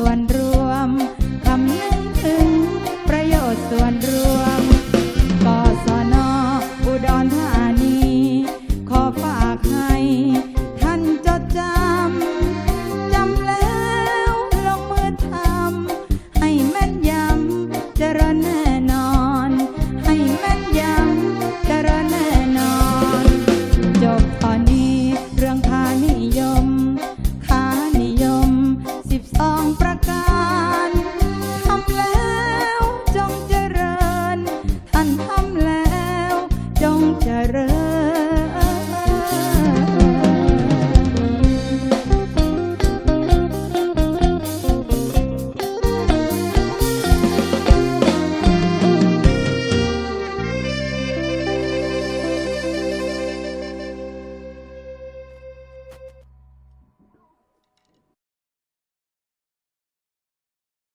วนรวมคำนึงถึงประโยชน์ส่วนรวมกศน.อุดรธานีขอฝากให้ท่านจดจำแล้วลงมือทำให้แม่นยำเจริญแน่นอนให้แม่นยำเจริญแน่นอนจบตอนนี้เรื่องค่านิยม12ประการทำแล้วจงเจริญท่านทำแล้วจงเจริญ